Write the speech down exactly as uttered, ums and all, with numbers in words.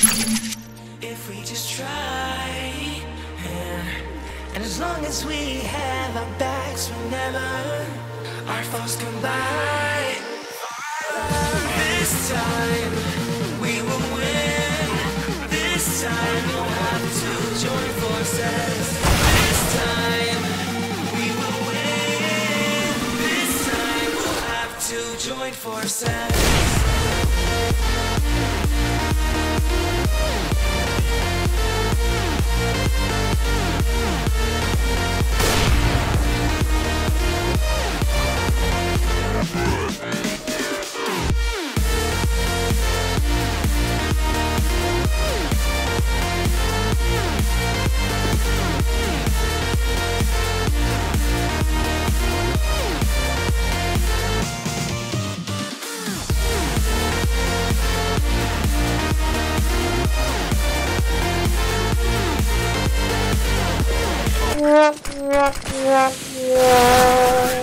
If we just try, and, and as long as we have our backs whenever our foes come by, this time we will win. This time we'll have to join forces. This time we will win. This time we'll have to join forces. Yeah, yeah, yeah, yeah.